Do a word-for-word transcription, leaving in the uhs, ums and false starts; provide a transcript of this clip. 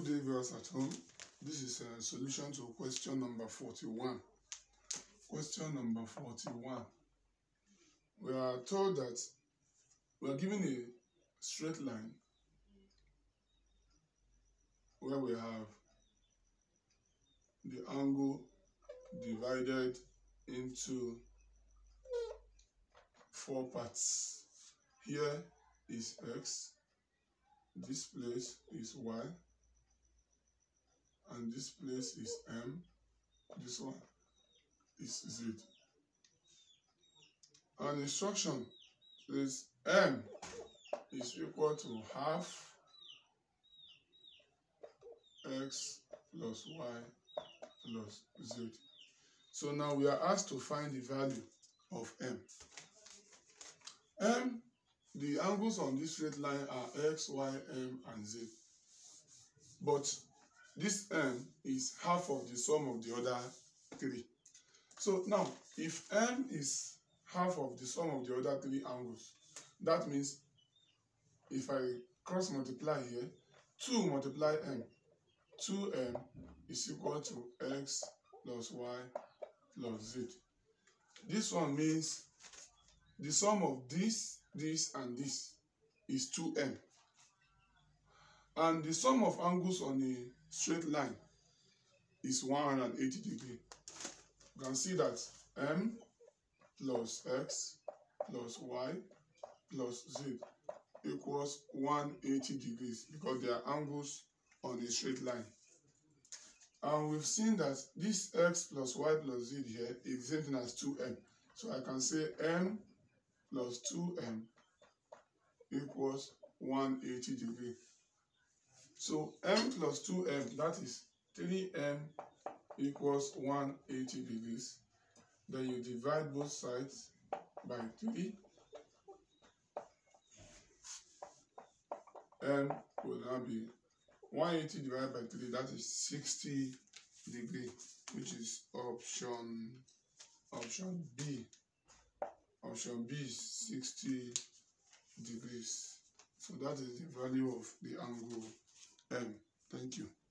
day, viewers at home. This is a solution to question number forty-one. Question number forty-one. We are told that we are given a straight line where we have the angle divided into four parts. Here is x, this place is y, and this place is m, this one is z. An instruction is m is equal to half x plus y plus z. So now we are asked to find the value of m. M, the angles on this straight line are x, y, m, and z. But this m is half of the sum of the other three. So now, if m is half of the sum of the other three angles, that means if I cross multiply here, two multiply m, two m is equal to x plus y plus z. This one means the sum of this, this, and this is two m. And the sum of angles on a straight line is one hundred eighty degrees. You can see that m plus x plus y plus z equals one hundred eighty degrees because they are angles on a straight line. And we've seen that this x plus y plus z here is the same thing as two m. So I can say m plus two m equals one hundred eighty degrees. So m plus two m, that is three m equals one hundred eighty degrees. Then you divide both sides by three. M will now be one hundred eighty divided by three, that is sixty degrees, which is option option B. Option B is sixty degrees. So that is the value of the angle M. Thank you.